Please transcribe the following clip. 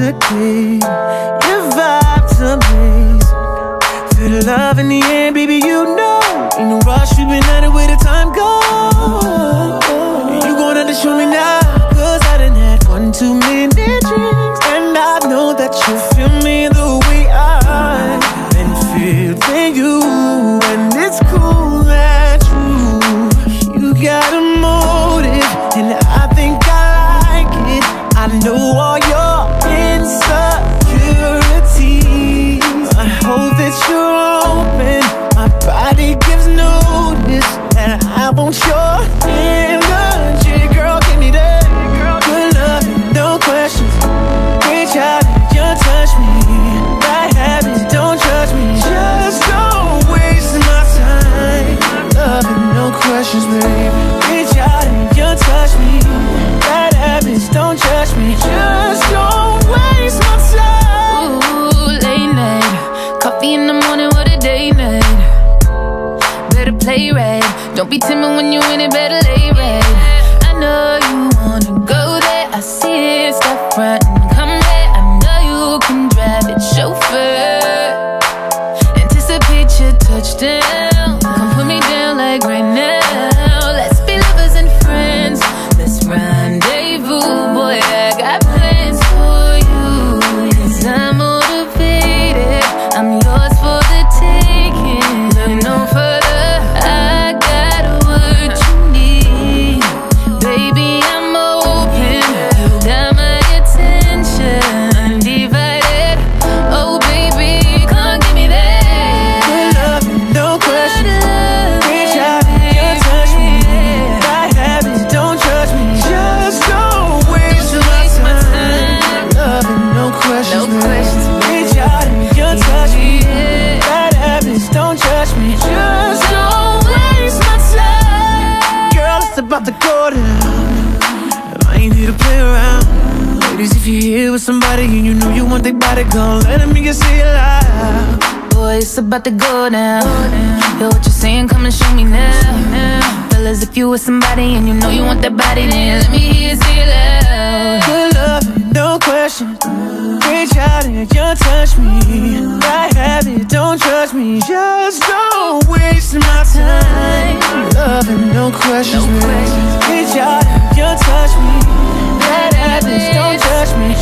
intoxicate. Your vibe's amazing. Feel the love in the air, baby, you know. Ain't no rush, we've been at it where the time goes. You gon' have to show me now, cause I done had 1 too many drinks. And I know that you feel me the way I've been feeling you. And it's cool that you got a motive, and I think I like it. I know all your insecurities. I hope that you're open. My body gives notice that I want your energy. Girl, give me that good love, no questions. Reach out and you touch me. Bad habits, don't judge me. Just don't waste my time. Love and no questions, baby. Reach out and you touch me. Bad habits, don't judge me. Just don't waste my time. Ooh, late night, coffee in the morning, what a day night. Better play right, don't be timid when you in it, better lay right. I know you wanna go there, I see it, step front and come there. I know you can drive it, chauffeur. Anticipate your touchdown, come put me down like right now. Let's be lovers and friends, let's rendezvous. Boy, I got plans for you, 'cause I'm motivated, I'm yours for the taking. Look no further, I got what you need. Baby, I'm open, you got my attention, undivided. Oh baby, come on, give me that Good love, no questions. Reach out and you touch me. Bad habits, don't judge me. Just don't waste my time. Love and no questions, No questions, Reach out and you touch me. Bad habits, don't judge me. Just don't waste my time. Girl, it's about to go down. I ain't here to play around. Ladies, if you're here with somebody and you know you want their body, gon' let me get say it loud. boy, it's about to go down. Hear what you're saying, come and show me now. Fellas, if you with somebody and you know you want that body, then let me hear you say it loud. Good love, no questions. Reach out and you touch me. Bad habit, don't judge me. Just don't waste my time. Love and no questions, No questions. Reach out and you touch me. Bad habits, don't judge me.